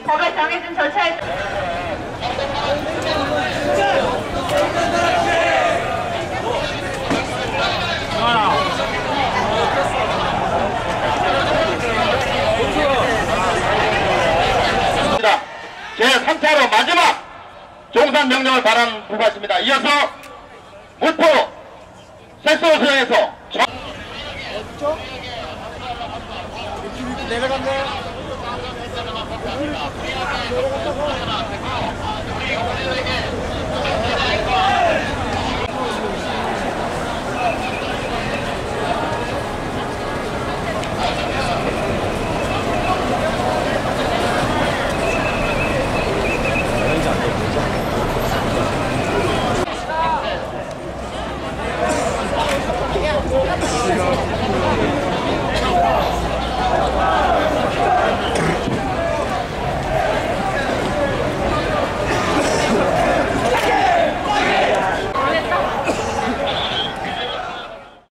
법에 정해진 절차에 제3차로 마지막 종산 명령을 발한 부가입니다. 이어서 무포 세수호수에서 내려간다. 내려간다고.